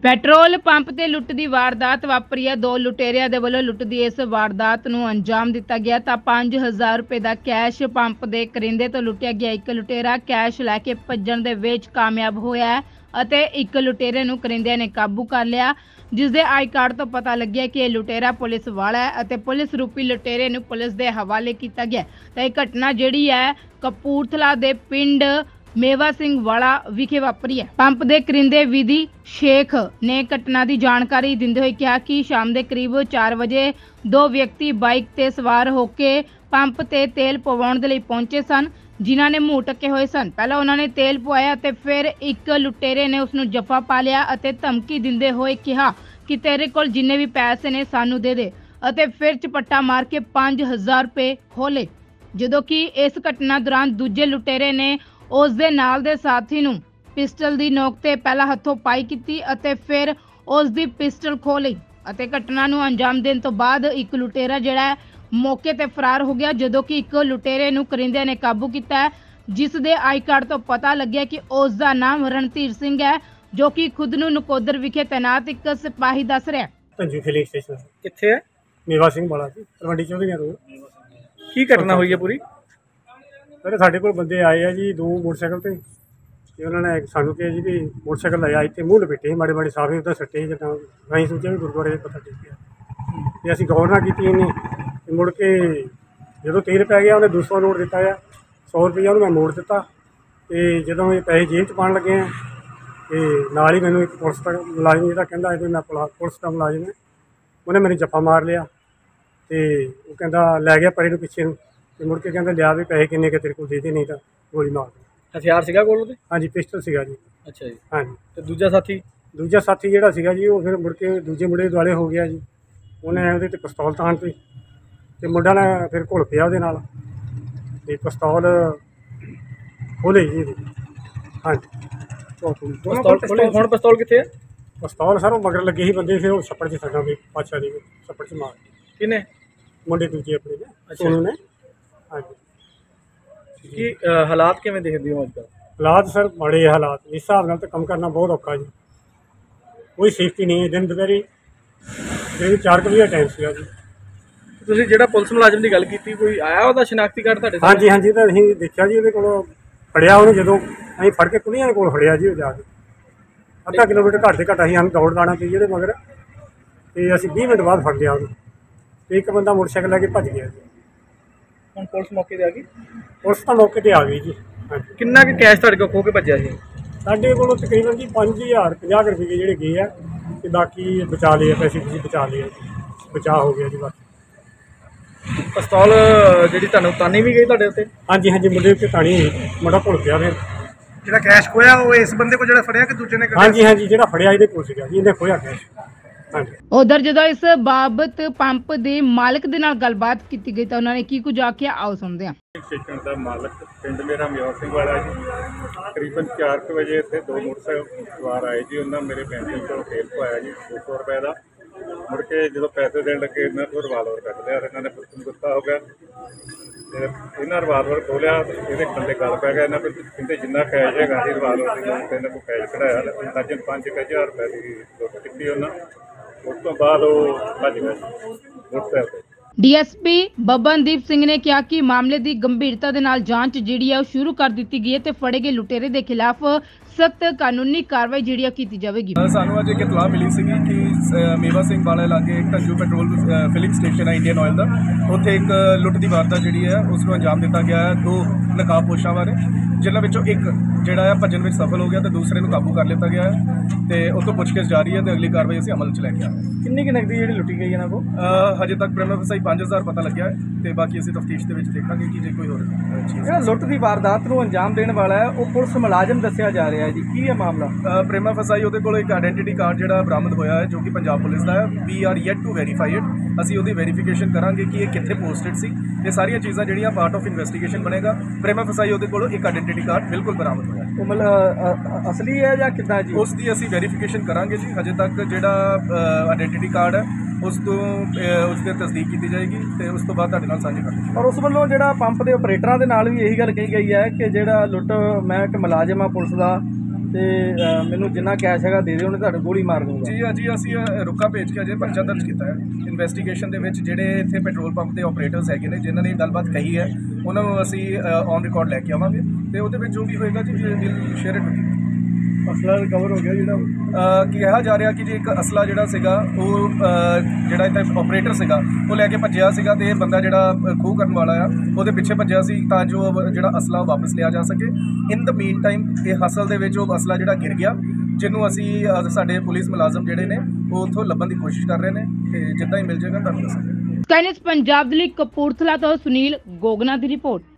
Petrol pump ਤੇ ਲੁੱਟ ਦੀ ਵਾਰਦਾਤ ਵਾਪਰੀ ਹੈ। ਦੋ ਲੁਟੇਰਿਆਂ ਦੇ ਵੱਲੋਂ ਲੁੱਟ ਦੀ ਇਸ ਵਾਰਦਾਤ ਨੂੰ ਅੰਜਾਮ ਦਿੱਤਾ ਗਿਆ ਤਾਂ 5000 ਰੁਪਏ ਦਾ ਕੈਸ਼ ਪੰਪ ਦੇ ਕਰਿੰਦੇ ਤੋਂ ਲੁੱਟਿਆ ਗਿਆ। ਇੱਕ ਲੁਟੇਰਾ ਕੈਸ਼ ਲੈ ਕੇ ਭੱਜਣ ਦੇ ਵਿੱਚ ਕਾਮਯਾਬ ਹੋਇਆ ਹੈ ਅਤੇ ਇੱਕ ਲੁਟੇਰੇ ਨੂੰ ਕਰਿੰਦਿਆਂ ਨੇ ਕਾਬੂ ਕਰ ਲਿਆ, ਜਿਸ ਦੇ ਆਈ ਕਾਰਡ ਤੋਂ ਪਤਾ ਲੱਗਿਆ ਕਿ ਇਹ ਲੁਟੇਰਾ ਪੁਲਿਸ ਵਾਲਾ ਹੈ ਅਤੇ ਪੁਲਿਸ ਰੂਪੀ ਲੁਟੇਰੇ ਨੂੰ ਪੁਲਿਸ ਦੇ ਹਵਾਲੇ ਕੀਤਾ ਗਿਆ। ਤਾਂ ਇਹ ਘਟਨਾ ਜਿਹੜੀ ਹੈ ਕਪੂਰਥਲਾ ਦੇ ਪਿੰਡ मेवा सिंह वाला विखे वापरी है। पंप दे करिंदे विधि शेख ने घटना की जानकारी देंदे हुए कहा कि शाम के करीब 4 बजे दो व्यक्ति बाइक ते सवार होके पंप ते तेल पवाउण दे लई पहुंचे सन, जिन्हां ने मूंह ढके हुए सन। पहला उन्होंने तेल पवाया ते फिर एक लुटेरे ने उसनूं जफा पा लिया अते धमकी दिंदे हुए कहा कि तेरे कोल जिन्ने भी पैसे ने सानू दे दे अते फिर झपट्टा मार के 5000 रुपए खोले। जदों कि इस घटना दौरान दूजे लुटेरे ने उस दे नाल दे साथी नूं पिस्टल दी नोक ते पहला हथों पाई कीती अते फिर उस दी पिस्टल खो लई अते घटना नूं अंजाम देण तो बाद एक लुटेरा जिहड़ा मौके ते फरार हो गया, जदों कि एक लुटेरे नूं करिंदे ने काबू कीता है, जिस दे आई कार्ड तो पता लग्या कि उस दा नाम रणधीर सिंह है, जो कि खुद नूं नकोदर विखे तैनात एक सिपाही दस रहा है। पंजू फिलिंग स्टेशन कित्थे है? मेवा सिंह वाला जी तलवंडी चौधरी रोड। की घटना हुई है पूरी? पहले साढ़े को बंदे आए हैं जी दो मोटरसाइकिल ते उन्होंने सानू कहा जी भी मोटरसाइकिल लाया इतने मूँह लपेटे माड़े माड़े साफे उधर सट्टे जिदा अं सोचा भी गुरुद्वारे पता टेकिया तो असी गौर ना की इन्हें मुड़ के जो तेल पै गया उन्हें 200 नोट दिता है, 100 रुपया उन्होंने मैं मोड़ दिता। तो जो ये पैसे जेब च पान लगे हैं तो नाल ही मैंने एक पुलिस का मुलाजिम जो कहता है मैं पुलिस का मुलाजिम है, उन्हें मैंने जफा मार लिया। तो वो कहता लै गया परे पिछे ते मुड़ के कहता लिया भी पैसे किन्ने के तेरे को दे दे नहीं तो गोली मार दे। हथियार सीगा कोल ओहदे? हाँ जी पिस्टल सीगा जी। अच्छा जी। हाँ जी। तो दूजा साथी जिहड़ा सीगा जी वो फिर मुड़ के दूजे मुंडे दुआले हो गया जी, उन्हें उहदे ते पिस्तौल तान दी ते मुंडा ने फिर घुल पिया उहदे नाल ते पिस्तौल खोले जी। हाँ जी। हुण पिस्तौल कित्थे है? पिस्तौल सर मगर लगे ही बंदे फिर छप्पड़ च सटा भी पाछा दी छप्पड़ च मार किने मुंडे दूजे अपने ने। अच्छा। सोनू ने। हाँ जी। कि हालात किवें देखदे हो अजकल? हालात सर बड़े हालात इस हिसाब नाल तो कम करना बहुत औखा जी, कोई सेफ्टी नहीं है। दिन दोपहरी 4 बजे टाइम सीगा जी। ਤੁਸੀਂ ਜਿਹੜਾ ਪੁਲਿਸ ਮੁਲਾਜ਼ਮ ਦੀ ਗੱਲ ਕੀਤੀ, ਕੋਈ ਆਇਆ ਉਹਦਾ ਸ਼ਨਾਖਤੀ ਕਾਰਡ ਤੁਹਾਡੇ हाँ जी हाँ जी। तो असीं देखा जी ਉਹਦੇ ਕੋਲ फड़िया ਉਹਨੂੰ ਜਦੋਂ ਅਸੀਂ ਫੜ ਕੇ ਪੁਲੀਆਂ ਦੇ ਕੋਲ ਫੜਿਆ ਜੀ। ਉਹ ਜਾ ਕੇ ਅੱਧਾ ਕਿਲੋਮੀਟਰ ਘੱਟ ਦੇ ਘੱਟ ਅਸੀਂ ਸਾਨੂੰ ਦੌੜ ਲਾਣਾ ਪਈ ਜਿਹੜੇ ਮਗਰ, ਤੇ ਅਸੀਂ 20 ਮਿੰਟ ਬਾਅਦ ਫੜ ਲਿਆ ਉਹਨੂੰ ਤੇ ਇੱਕ ਬੰਦਾ ਮੋਟਰਸਾਈਕਲ ਲੈ ਕੇ ਭੱਜ ਗਿਆ ਜੀ। ਹੁਣ ਪੁਲਿਸ ਮੌਕੇ ਤੇ ਆ ਗਈ? ਪੁਲਿਸ ਤਾਂ ਮੌਕੇ ਤੇ ਆ ਗਈ ਜੀ। ਹਾਂਜੀ। ਕਿੰਨਾ ਕੁ ਕੈਸ਼ ਤੁਹਾਡੇ ਕੋਲ ਖੋ ਕੇ ਭੱਜਿਆ ਸੀ? ਸਾਡੇ ਕੋਲੋਂ ਤਕਰੀਬਨ ਜੀ 5050 ਰੁਪਏ ਜਿਹੜੇ ਗਏ ਆ ਤੇ ਬਾਕੀ ਬਚਾ ਲਏ ਪੈਸੇ ਤੁਸੀਂ ਬਚਾ ਲਏ ਜੀ, ਬਚਾਅ ਹੋ ਗਿਆ ਜੀ ਬਾਕੀ। ਪਿਸਤੌਲ ਜਿਹੜੀ ਤੁਹਾਨੂੰ ਤਾਨੀ ਵੀ ਗਈ ਤੁਹਾਡੇ ਉੱਤੇ? ਹਾਂਜੀ ਹਾਂਜੀ ਮੁੰਡੇ ਉੱਤੇ ਤਾਣੀ ਹੋਈ, ਮੁੰਡਾ ਭੁੱਲ ਗਿਆ ਫਿਰ। ਜਿਹੜਾ ਕੈਸ਼ ਖੋਇਆ ਉਹ ਇਸ ਬੰਦੇ ਕੋਲ ਜਿਹੜਾ ਫੜਿਆ ਕਿ ਦੂਜੇ ਨੇ? ਹਾਂਜੀ ਹਾਂਜੀ ਜਿਹੜਾ ਫੜਿਆ ਇਹਦੇ ਕੋਲ ਸੀਗਾ ਜੀ, ਇਹਨੇ ਖੋਇਆ ਕੈਸ਼। ਹਾਂਜੀ। उधर जो इस बाबत पंप के मालिक के नाल गलबात की गई तो उन्होंने की कुछ आख्या, आओ सुनते हैं। स्टेशन का मालिक पिंड मेरा मेवा सिंह वाला जी, तकरीबन 4 बजे इतने दो मोटरसाइकिल सवार आए जी, उन्होंने मेरे बैंक को तेल पवाया जी 200 रुपए का। मुड़ के जो पैसे देने लगे इन्होंने को रिवाल्वर कट लिया, इन्होंने पुलिस गुस्सा हो गया, इन्हें रिवाल्वर खोलिया, ये बंदे गल पै गया। इन्हें कहते जिन्ना कैश है रिवाल्वर की इन्होंने को कैश कढ़ाया, अंदाजन 5000 रुपए की लुट की उन्होंने। उस तो बाद वो भज गया मोटरसाइकिल। डीएसपी बबनदीप सिंह ने कहा कि मामले की गंभीरता के नाल जांच जिहड़ी है शुरू कर दी गई है ते फड़े गए लुटेरे के खिलाफ सख्त कानूनी कार्रवाई जिहड़ी की जाएगी। सानू अज एक इतला मिली सी कि मेवा सिंह वाले लागे एक ढंजू पेट्रोल फिलिंग स्टेशन है इंडियन ऑयल का, उत्थे एक लुट की वारदात जिहड़ी है उसनूं अंजाम दिता गया है। 2 नकाबपोशां बारे जिन्हां विचों एक जिहड़ा है भजन में सफल हो गया तो दूसरे नूं काबू कर लिया गया है ते उस तो पुछगिछ जारी है तो अगली कार्रवाई असीं अमल च लैके आ रहे। किन्नी की नकदी जिहड़ी लुटी गई इन्हां कोल? हजे तक प्रेमा फसाई 5000 पता लग्या है ते बाकी असीं तफ्तीश दे विच देखांगे कि जे कोई होर चीज़। ਜਿਹੜਾ ਲੁੱਟ ਦੀ ਵਾਰਦਾਤ ਨੂੰ ਅੰਜਾਮ ਦੇਣ ਵਾਲਾ ਹੈ ਉਹ ਪੁਲਿਸ ਮੁਲਾਜ਼ਮ ਦੱਸਿਆ ਜਾ ਰਿਹਾ ਹੈ ਜੀ, ਕੀ ਹੈ ਮਾਮਲਾ? प्रेमा फसाई ਉਹਦੇ ਕੋਲ ਇੱਕ ਆਇਡੈਂਟੀਟੀ ਕਾਰਡ ਜਿਹੜਾ ਬਰਾਮਦ ਹੋਇਆ ਹੈ ਜੋ ਕਿ ਪੰਜਾਬ ਪੁਲਿਸ ਦਾ ਹੈ। We are yet to verify it. ਅਸੀਂ ਉਹਦੀ ਵੈਰੀਫਿਕੇਸ਼ਨ ਕਰਾਂਗੇ ਕਿ ਇਹ ਕਿੱਥੇ ਪੋਸਟਡ ਸੀ। ਇਹ ਸਾਰੀਆਂ ਚੀਜ਼ਾਂ ਜਿਹੜੀਆਂ ਪਾਰਟ ਆਫ ਇਨਵੈਸਟੀਗੇਸ਼ਨ ਬਣੇਗਾ। प्रेमा फसाई ਉਹਦੇ ਕੋਲ ਇੱਕ ਆਇਡੈਂਟੀਟੀ ਕਾਰਡ ਬਿਲਕੁਲ ਬਰਾਮਦ ਹੋਇਆ। ਉਹ ਮਤਲਬ ਅਸਲੀ ਹੈ ਜਾਂ ਕਿੱਦਾਂ ਜੀ? ਉਸ ਦੀ ਅਸੀਂ ਵੈਰੀਫਿਕੇਸ਼ਨ ਕਰਾਂਗੇ ਜੀ। ਹਜੇ ਤੱਕ ਜਿਹੜਾ ਆਇਡੈਂਟੀਟੀ ਕਾਰਡ ਹੈ ਉਸ ਦੀ ਤਸਦੀਕ ਕੀਤੀ ਜਾਏਗੀ ਤੇ ਉਸ ਤੋਂ ਬਾਅਦ ਤੁਹਾਡੇ ਨਾਲ ਸਾਂਝੀ ਕਰਾਂਗੇ। ਔਰ ਉਸ ਵੱਲੋਂ ਜਿਹੜਾ ਪੰਪ ਦੇ ਆਪਰੇਟਰਾਂ ਦੇ ਨਾਲ ਵੀ ਇਹੀ ਗੱਲ ਕਹੀ ਗਈ ਹੈ ਕਿ ਜਿਹੜਾ ਲੁੱਟ, ਮੈਂ ਇੱਕ ਮੁਲਾਜ਼ਮ ਆ ਪੁਲਿਸ ਦਾ ਤੇ ਮੈਨੂੰ ਜਿੰਨਾ ਕੈਸ਼ ਹੈਗਾ ਦੇ ਦਿਓ, ਉਹਨੇ ਤੁਹਾਨੂੰ ਗੋਲੀ ਮਾਰ ਦੂੰਗਾ। ਜੀ ਅਸੀਂ ਰੁਕਾ ਭੇਜ ਕੇ ਅਜੇ ਪਰਚਾ ਦਰਜ ਕੀਤਾ ਹੈ। ਇਨਵੈਸਟੀਗੇਸ਼ਨ ਦੇ ਵਿੱਚ ਜਿਹੜੇ ਇੱਥੇ ਪੈਟਰੋਲ ਪੰਪ ਦੇ ਆਪਰੇਟਰਸ ਹੈਗੇ ਨੇ ਜਿਨ੍ਹਾਂ ਨੇ ਗੱਲਬਾਤ ਕਹੀ ਹੈ ਉਹਨਾਂ ਨੂੰ ਅਸੀਂ ਔਨ ਰਿਕਾਰਡ ਲੈ ਕੇ ਆਵਾਂਗੇ ਤੇ ਉਹਦੇ ਵਿੱਚ ਜੋ ਵੀ ਹੋਏਗਾ ਜੀ ਵਿਲ ਸ਼ੇਅਰ ਇਟ ਵਿਦ। ਅਸਲਾ ਰਿਕਵਰ ਹੋ ਗਿਆ ਜਿਹੜਾ ਕਿਹਾ ਜਾ ਰਿਹਾ ਕਿ ਜੀ ਇੱਕ ਅਸਲਾ ਜਿਹੜਾ ਸੀਗਾ ਉਹ ਜਿਹੜਾ ਇੱਥੇ ਆਪਰੇਟਰ ਸੀਗਾ ਉਹ ਲੈ ਕੇ ਭੱਜਿਆ ਸੀਗਾ ਤੇ ਇਹ ਬੰਦਾ ਜਿਹੜਾ ਖੋਹ ਕਰਨ ਵਾਲਾ ਆ ਉਹਦੇ ਪਿੱਛੇ ਭੱਜਿਆ ਸੀ ਤਾਂ ਜੋ ਜਿਹੜਾ ਅਸਲਾ ਉਹ ਵਾਪਸ ਲਿਆ ਜਾ ਸਕੇ। ਇਨ ਦ ਮੀਨ ਟਾਈਮ ਇਹ ਹਸਲ ਦੇ ਵਿੱਚ ਉਹ ਅਸਲਾ ਜਿਹੜਾ ਗਿਰ ਗਿਆ, ਜਿਹਨੂੰ ਅਸੀਂ ਸਾਡੇ ਪੁਲਿਸ ਮੁਲਾਜ਼ਮ ਜਿਹੜੇ ਨੇ ਉਹ ਉੱਥੋਂ ਲੱਭਣ ਦੀ ਕੋਸ਼ਿਸ਼ ਕਰ ਰਹੇ ਨੇ ਤੇ ਜਿੱਦਾਂ ਹੀ ਮਿਲ ਜਾਏਗਾ ਤੁਹਾਨੂੰ ਦੱਸਾਂਗੇ। ਸਕਾਈ ਨਿਊਜ਼ ਪੰਜਾਬ ਦੇ ਲਈ ਕਪੂਰਥਲਾ ਤੋਂ ਸੁਨੀਲ ਗੋਗਨਾ ਦੀ ਰਿਪੋਰਟ।